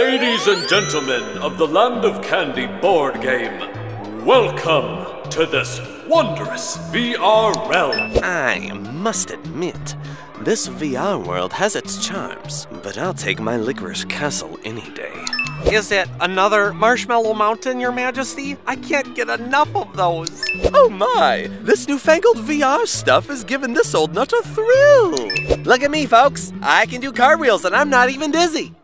Ladies and gentlemen of the Land of Candy board game, welcome to this wondrous VR realm. I must admit, this VR world has its charms, but I'll take my licorice castle any day. Is it another Marshmallow Mountain, Your Majesty? I can't get enough of those. Oh my! This newfangled VR stuff is giving this old nut a thrill! Look at me, folks! I can do cartwheels and I'm not even dizzy!